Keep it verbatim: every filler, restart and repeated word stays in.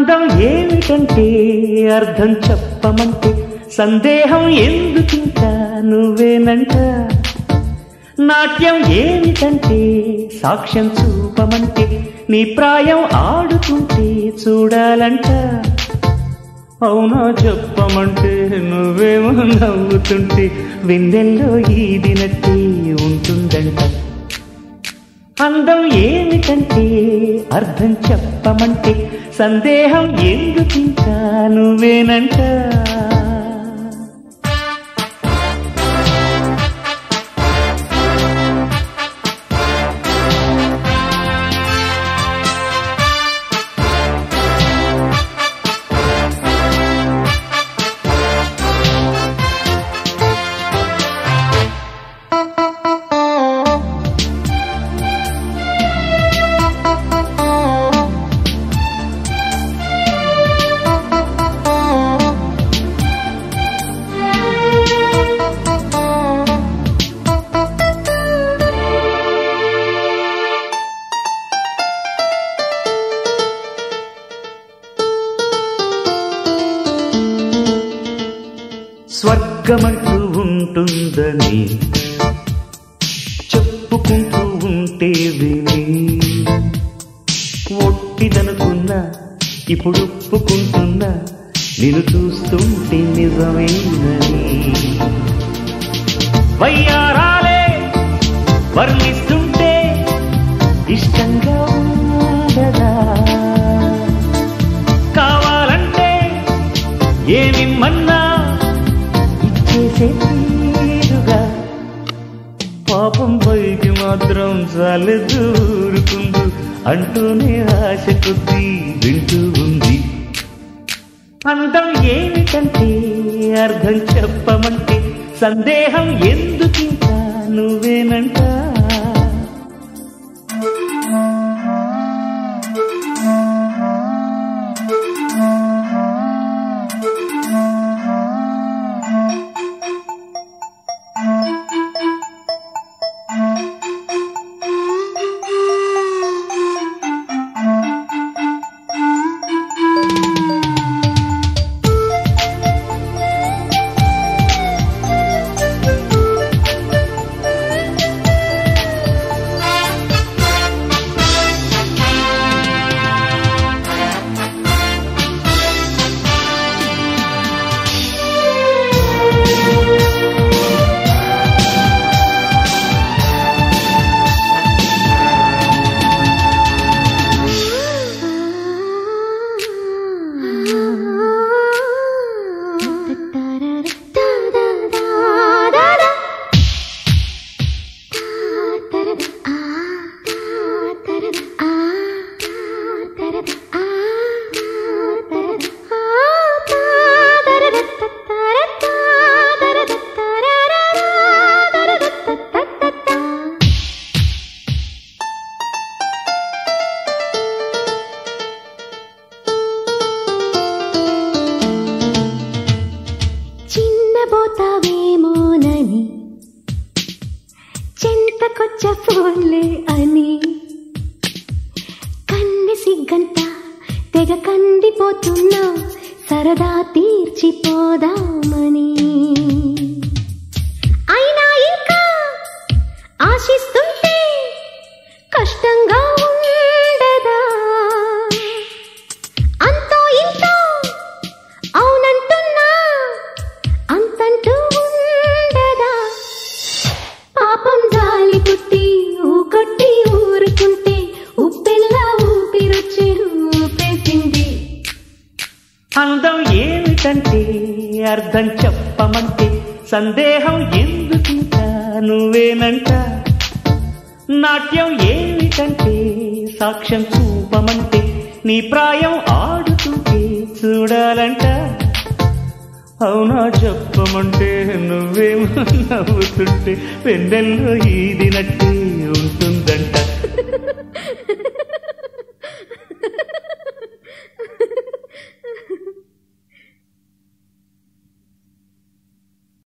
అందం ఏమిటంటే అర్థం చెప్పమంటే సందేహం ఎందుకింకా నువ్వేనంట. నాట్యం ఏమిటంటే సాక్ష్యం చూపమంటే నీ ప్రాయం ఆడుతుంటే చూడాలంట. అవునా చెప్పమంటే నువ్వేమో నవ్వుతుంటే వెన్నెల్లో ఈదినట్టే ఉంటుందంట. అందం ఏమిటంటే అర్థం చెప్పమంటే సందేహం ఎందుకింకా నువ్వేనంట. స్వర్గమంటూ ఉంటుందని చెప్పుకుంటూ ఉంటే విని ఒట్టిదనుకున్నా ఇప్పుడు ఒప్పుకుంటున్నా నిన్ను చూస్తుంటే నిజమేనని. వయ్యారాలే వర్ణిస్తుంటే ఇష్టంగా ఉండదా, కావాలంటే ఏమిమ్మన్నా చేసేరుగా. పాపం పైకి మాత్రం చాలదు ఊరుకుందు అంటూనే ఆశ కొద్దీ వింటూ ఉంది. అందం ఏమిటంటే అర్థం చెప్పమంటే సందేహం ఎందుకింకా నువ్వేనంట. పోతావేమోనని చెంతకొచ్చ ఫోన్లే అని కన్నె సిగ్గంత తెగ కందిపోతున్నా సరదా తీర్చిపోదామని. అయినా ఇంకా ఆశిస్తుంటే కష్టంగా ఉండదా, అంతో ఇంతో అవునంటున్నా అంతంటూ ఉండదా. పాపం జాలి పుట్టి ఊకొట్టి ఊరుకుంటే ఉప్పెల్లా ఊపిరొచ్చి ఊపేసింది. అందం ఏమిటంటే అర్థం చెప్పమంటే సందేహం ఎందుకింకా నువ్వేనంట. నాట్యం ఏమిటంటే సాక్ష్యం చూపమంటే నీ ప్రాయం ఆడుతుంటే చూడాలంట. అవునా చెప్పమంటే నువ్వేమో నవ్వుతుంటే వెన్నెల్లో ఈదినట్టే ఉంటుందంట.